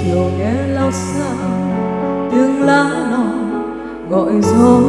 chiều nghe lao xa tiếng lá non gọi gió.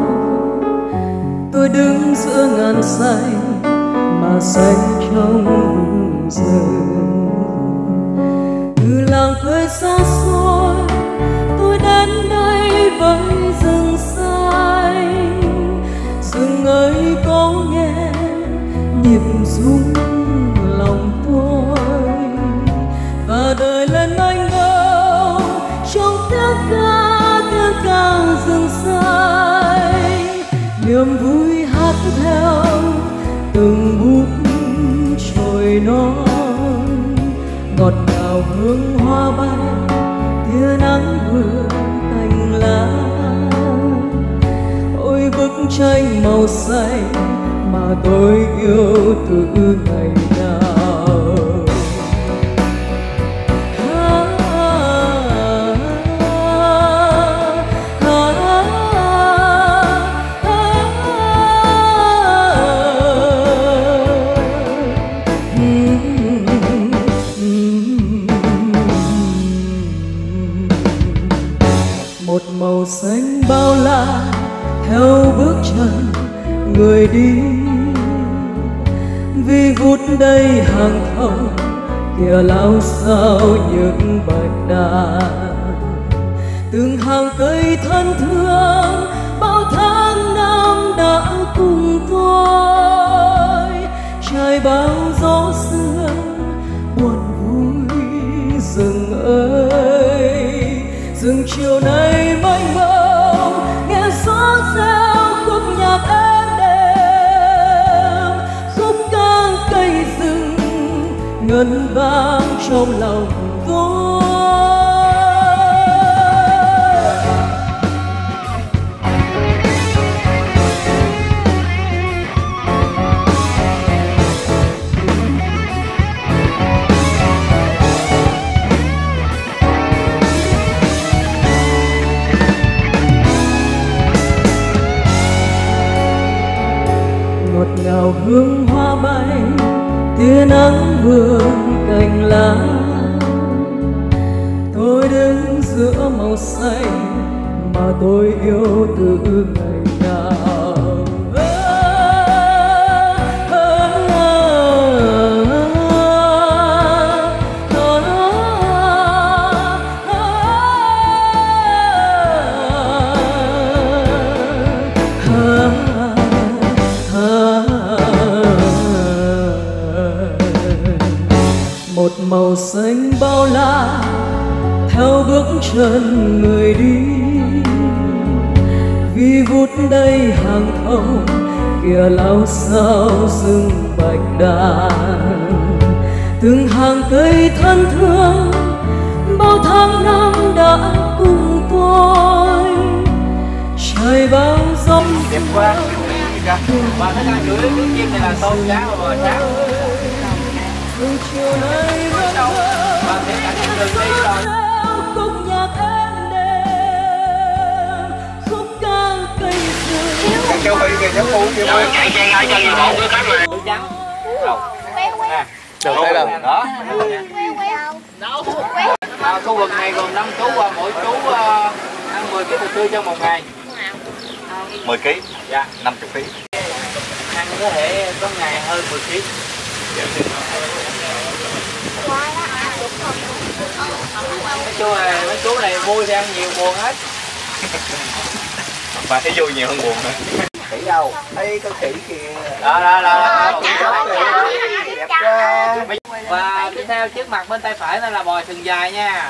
Tôi đứng giữa ngàn xanh mà xanh trong rừng rừng. Từ làng quê xa xôi tôi đến đây với rừng xanh. Rừng ơi có nghe nhịp rung lòng tôi và đời lên anh đâu trong tiếng ca rừng xanh. Niềm vui hát theo từng bút trồi non, ngọt ngào hương hoa bay tia nắng vương cành lá. Ôi bức tranh màu xanh mà tôi yêu từ ngày nào. Một màu xanh bao la theo bước chân người đi, vi vút đây hàng thông kìa lao sao những bạch đàn. Từng hàng cây thân thương bao tháng năm đã cùng tôi trải bao gió sương buồn vui. Rừng ơi rừng chiều nay mênh mông nghe gió reo khúc nhạc êm đềm. Khúc ca cây rừng ngân vang trong lòng tôi. Ngọt ngào hương hoa bay tia nắng vương cành lá. Tôi đứng giữa màu xanh mà tôi yêu từ ngày nào. Một màu xanh bao la theo bước chân người đi, vi vút đây hàng thông kìa lao sao rừng bạch đàn. Từng hàng cây thân thương bao tháng năm đã cùng tôi trải bao gió. Đẹp quá và nó đang gửi cái chim này là tôm cá và sáng. Chiều nay vẫn và thế cả những đường đi rồi. khúc nhạc êm đềm, khúc ca cây rừng. Các cháu Huy kìa, cháu Phu kìa. Chạy xe ngay chân bộ của các người. Túi trắng. Đâu? Nè. Đâu thấy đâu? Đó. Khu vực này gồm 5 chú và mỗi chú ăn 10 kg thịt tươi trong một ngày. 10 kg? Dạ. 50 kg. Ăn có thể có ngày hơn 10 kg. Mấy chú này vui thì ăn nhiều buồn hết. Mà thấy vui nhiều hơn buồn nữa. Khỉ đâu? Thấy có khỉ kìa. Đó. Đẹp quá. Và tiếp theo trước mặt bên tay phải nó là bò sừng dài nha.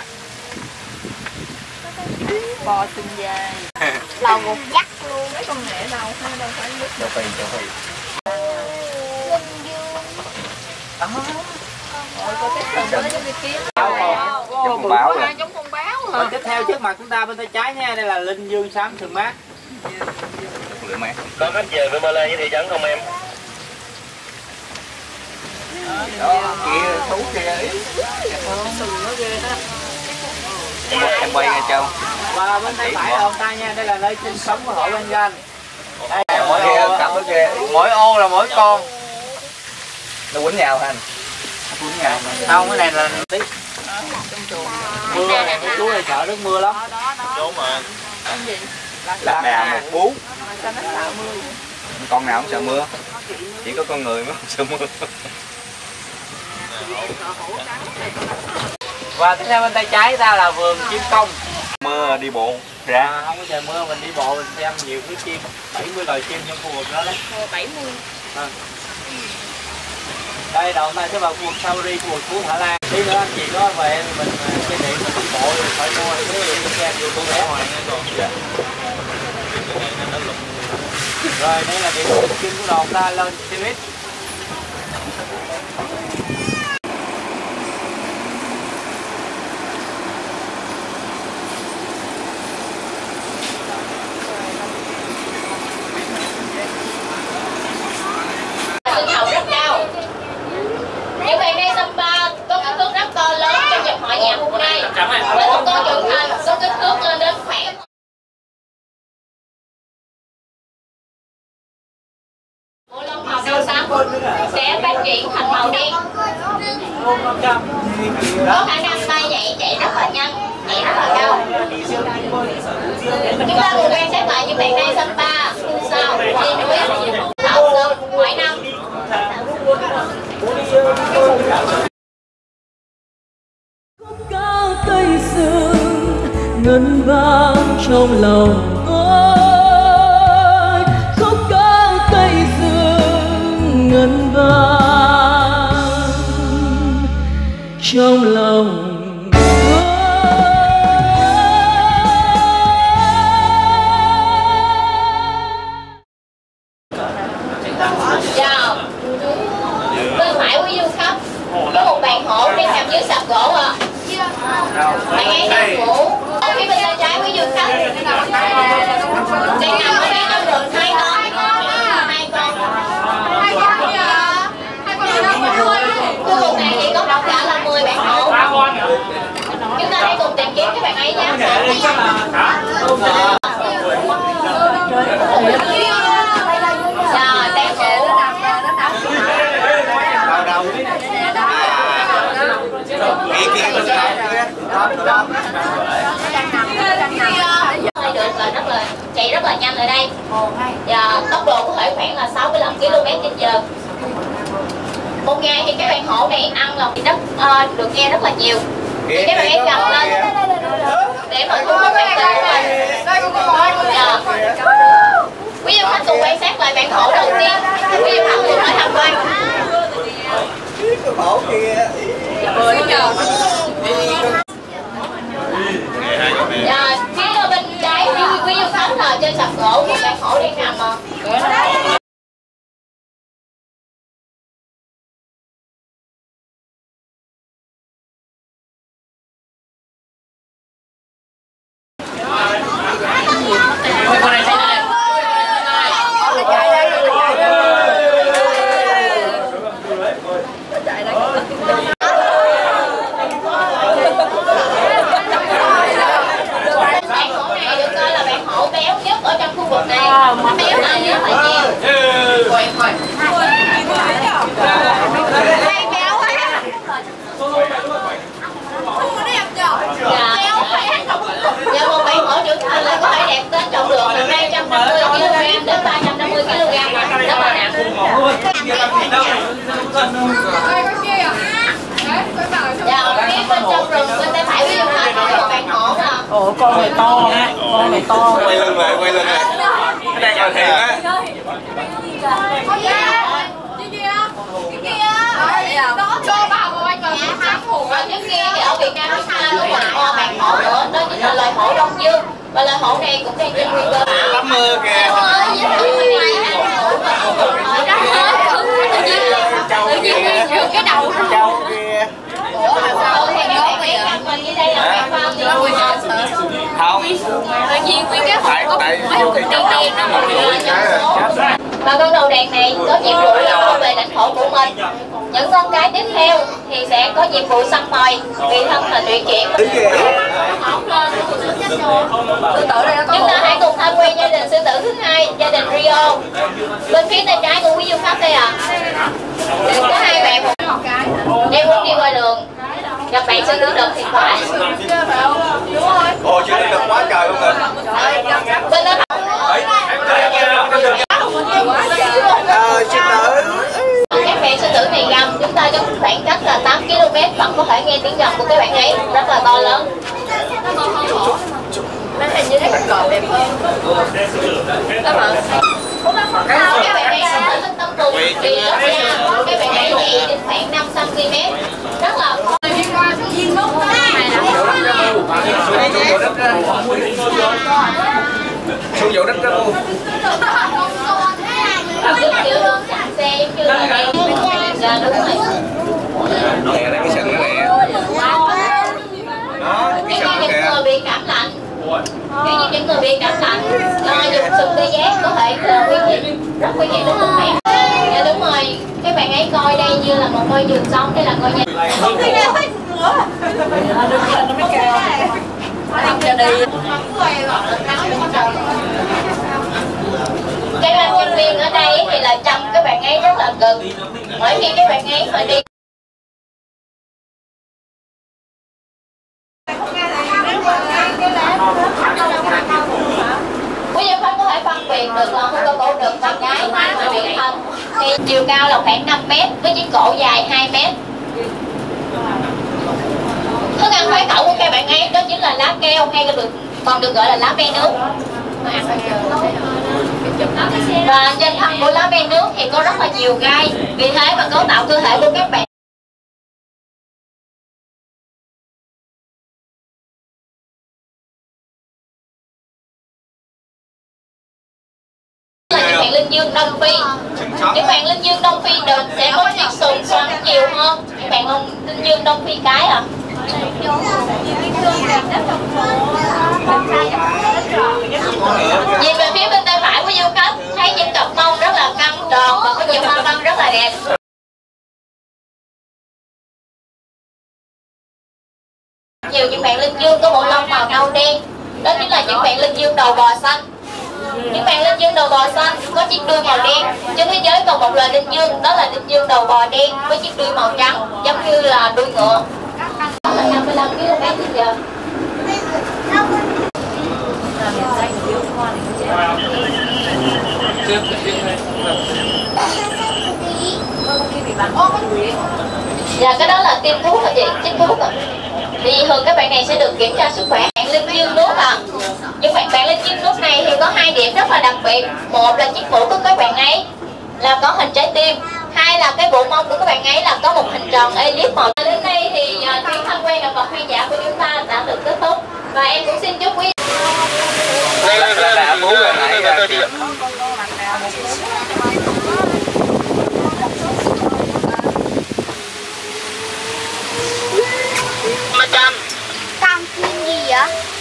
Bò sừng dài. Lầu một dắt luôn. Cái công nghệ đâu phải biết. Châu Phi. Có cái sừng mới giống như kiếm. Giống báo rồi. Giống con báo hả? Và tiếp theo trước mặt chúng ta bên tay trái nha, đây là linh dương xám sừng mát. Lửa mát. Có khách về với Ba Lan với thị trấn không em? Đó, kìa, thú kìa. Sừng nó ghê ha. Em quay nha Châu. Và bên tay phải là ông ta nha, đây là nơi sinh sống của hộ kinh doanh. Mỗi ô là mỗi con. Nó quýnh nhau hả anh? Không, cái này là tí mưa này, chú này sợ nước mưa lắm. Đúng mà. Lạc đà một bú. Con nào không sợ mưa, chỉ có con người mới không sợ mưa. Và tiếp theo bên tay trái ta là vườn chim công. Mưa đi bộ ra. Không có trời mưa mình đi bộ mình xem nhiều cái chim, 70 loài chim trong khu vực đó đấy. 70. Đây đầu tay sẽ vào khu vực Sauri, khu vực Phú Hạ Lan. Tí nữa anh chị có về mình trên điện mình đi bộ rồi phải mua cái xe vô con rẻ. Rồi đây là điểm chim của đoàn ta lên xe buýt. Sinh học rất cao. Những bạn đây Sapa có kích thước rất to lớn trong dòng họ nhà hôm nay. Với một con trưởng thành có kích thước lên đến khoảng bộ lông màu nâu xám sẽ phát triển thành màu đen. Có khả năng bay nhảy chạy rất là nhanh, nhảy rất là cao. Chúng ta cùng quan sát lại những bạn đây Sapa, sao, đi núi, thảo sơn mỗi năm. Cao cây sương ngân vang trong lòng tôi, khúc ca cây sương ngân vang trong lòng Chào. Bên phải của du khách có một bạn hổ đang nằm dưới sạp gỗ ạ. Bạn ấy đang ngủ. Ở phía bên tay trái của du khách đang nằm ở đây trong rừng hai con. Khu vực này thì có tất cả là 10 bạn hổ. Chúng ta hãy cùng tìm kiếm các bạn ấy nhé. Rồi, đang ngủ. Được là chạy rất là nhanh ở đây. Và tốc độ có thể khoảng là 65 km/h. Một ngày thì các bạn hổ này ăn là rất được nghe rất là nhiều. Thì các bạn hãy cầm lên để mà thu hút bạn tình của mình. Quý du khách cùng quan sát lại bạn hổ đầu tiên. Quý du khách cùng hỏi tham quan. Rồi, phía bên trái quý du khách là trên sạp gỗ một bạn hổ đang nằm mà. Bạn hổ này được coi là bạn hổ béo nhất ở trong khu vực này. Nó béo hơn rất là nhiều. Hay béo quá. Dạ, một bạn hổ trưởng thành là có thể đẹp tới trọng lượng là 250 kg đến 350 kg mà rất là nặng. Dạ, phía bên trong rừng bên tay phải của du khách có một bạn hổ nè. Ồ, con này to ha, con này to. Quay lưng lại, quay lưng lại. Cái đang ngồi thiền á. Cho bà của anh vào sáng hổ. Ở trước kia thì ở Việt Nam chúng ta có một bạn hổ nữa, đó chính là loài hổ Đông Dương. Và loài hổ này cũng đang trên nguy cơ. Tắm mưa kìa. Tự nhiên rượt cái đầu. Châu kìa. Không. Tự nhiên nguyên cái hộp có Tại mấy hộp cái đầu tiên nó một người. Và con đầu đàn này có nhiệm vụ là bảo vệ lãnh thổ của mình. Những con cái tiếp theo thì sẽ có nhiệm vụ săn mồi, tùy thân là tuyển chuyển. Chúng ta hãy cùng tham quan gia đình sư tử thứ hai, gia đình Rio. Bên phía tay trái của quý du khách đây ạ. Có hai bạn đang muốn đi qua đường, gặp bạn sư tử đực thì phải. Ồ, chưa được quá trời luôn rồi. Bên đó các bạn sư tử này gầm, chúng ta trong khoảng cách là 8 km vẫn có thể nghe tiếng gầm của các bạn ấy rất là to lớn. Nó hình như thấy cặp cọp đẹp hơn. Các bạn ấy sẽ tới bên tâm cùng vì lớp da của các bạn ấy thì đến khoảng 5 cm, rất là khó. Xuống dỗ đất đó luôn. Giống kiểu luôn sẵn xe giống như là đây. Dạ đúng rồi. Nè, đây cái sừng đó nè. Đó, cái sừng Những người bị cảm lạnh, những người bị cảm lạnh dùng sừng tê giác có thể là nguy hiểm, rất nguy hiểm đến tính mạng. Dạ đúng rồi, các bạn ấy coi đây như là một ngôi giường sống, đây là ngôi nhà. Các anh nhân viên ở đây thì là chăm các bạn ấy rất là cực, bởi vì các bạn ấy phải đi. Quý du khách có thể phân biệt được là con cổ đực và cái mà bị thân. Thì chiều cao là khoảng 5 m với chiếc cổ dài 2 m. Thức ăn khoái khẩu của các bạn ấy đó chính là lá keo hay còn được gọi là lá ve nước. Và trên thân của lá ve nước thì có rất là nhiều gai, vì thế mà cấu tạo cơ thể của các bạn là những bạn linh dương Đông Phi. Những bạn linh dương Đông Phi đực sẽ có chiếc sừng xoắn nhiều hơn những bạn linh dương Đông Phi cái à. Nhìn về phía bên tay phải của du khách thấy những cặp mông rất là căng tròn và có nhiều hoa văn rất là đẹp. Nhiều những bạn linh dương có bộ lông màu nâu đen, đó chính là những bạn linh dương đầu bò xanh. Những bạn linh dương đầu bò xanh có chiếc đuôi màu đen. Trên thế giới còn một loài linh dương, đó là linh dương đầu bò đen với chiếc đuôi màu trắng giống như là đuôi ngựa. Đó là 55 km/h. Dạ cái đó là tiêm thuốc hả chị? Chích thuốc à? Thì thường các bạn này sẽ được kiểm tra sức khỏe. Bạn linh dương nước à. Nhưng bạn linh dương nước này thì có hai điểm rất là đặc biệt. Một là chiếc mũ của các bạn ấy là có hình trái tim. Hai là cái bộ mông của các bạn ấy là có một hình tròn elip màu. Đến đây thì chuyến tham quan động vật hoang dã của chúng ta đã được kết thúc. Và em cũng xin chúc quý Con chim gì vậy?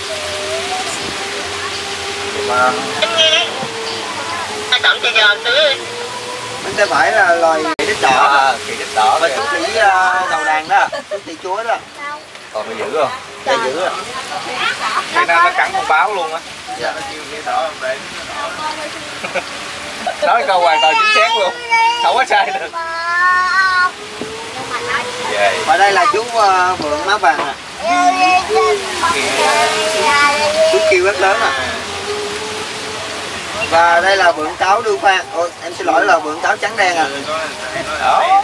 Em nghe. Ai tặng cho giờ tứ. Bên tay phải là loài khỉ đít đỏ, Khỉ đít đỏ. và chú khỉ đầu đàn đó, chú khỉ chúa đó. Còn nó giữ không? Dạ giữ à. Khi nào nó cắn con báo luôn á. Dạ. Nói câu hoàn toàn chính xác luôn, không có sai được. Và đây là chú vượn má vàng à. Chú kêu rất lớn à. Và đây là vượn cáo đuôi khoan. Ôi, em xin lỗi là vượn cáo trắng đen à. Đó.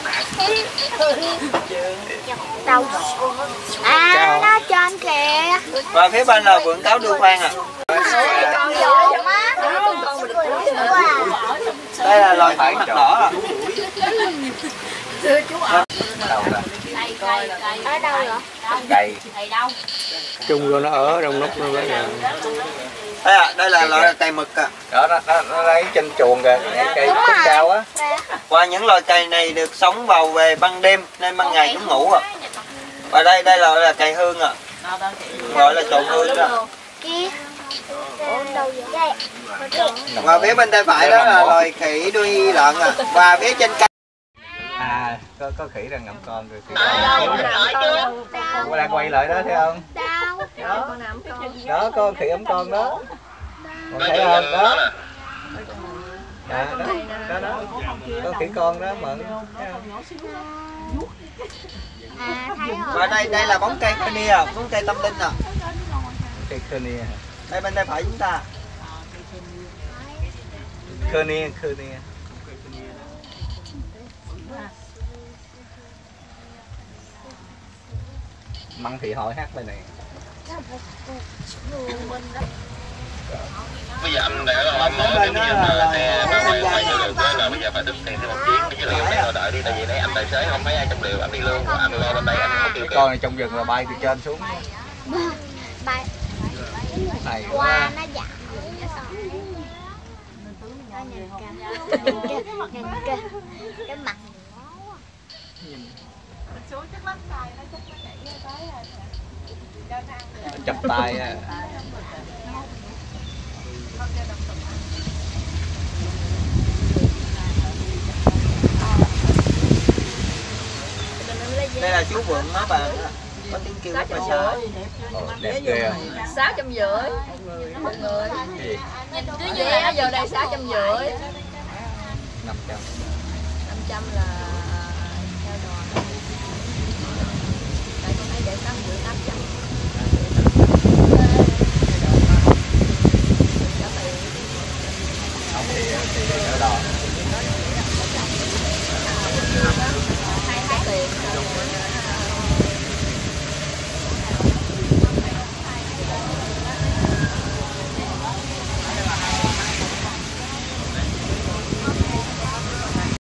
Đâu? À, nó trên kìa. Và phía bên là vượn cáo đuôi khoan à. Con dồn á. Đây là loài khỉ mặt đỏ à. Ở đâu vậy? Cây. Chung vô nó ở trong nút nó lấy rồi. Đây là loài cây mực à. Đó, nó lấy trên chuồng kìa, cây cúc cao á. Và những loài cây này được sống vào về ban đêm nên ban ngày chúng ngủ à. Và đây là cây hương à. Gọi là chồn hương đó. Kia. Đâu vậy? Và phía bên tay phải đó là loài khỉ đuôi lợn à. Và phía trên cây À, có khỉ đang ngậm con rồi. Có đang quay lại đó thấy không? Đâu? Đó có khỉ ấm con đó. Còn thấy không? Đó. À, đó. Có khỉ con đó Mận. Thấy rồi. và đây là bóng cây Khmer, bóng cây tâm linh nè. Cây Khmer. Đây bên tay phải chúng ta. Khmer. Măng Thị Hội hát bài này. Bây giờ anh để làm món giống như xe quay vô đường là bây giờ phải tính tiền thêm một chuyến, bây giờ là đợi đi, tại vì nãy anh tài xế không thấy ai trong liều, anh đi luôn, anh lo bên đây anh không kêu. Con này trong rừng là bay từ trên xuống. Bay Này qua nó dạo. Nhìn kìa. Cái mặt chập tay á. Đây là chú Vượng đó bạn. Có tiếng kêu rất là xa. Đẹp ghê. 650 một người. Cứ như vậy giờ đây 650. 500. 500 là theo đoàn. Tại con thấy để 850 800.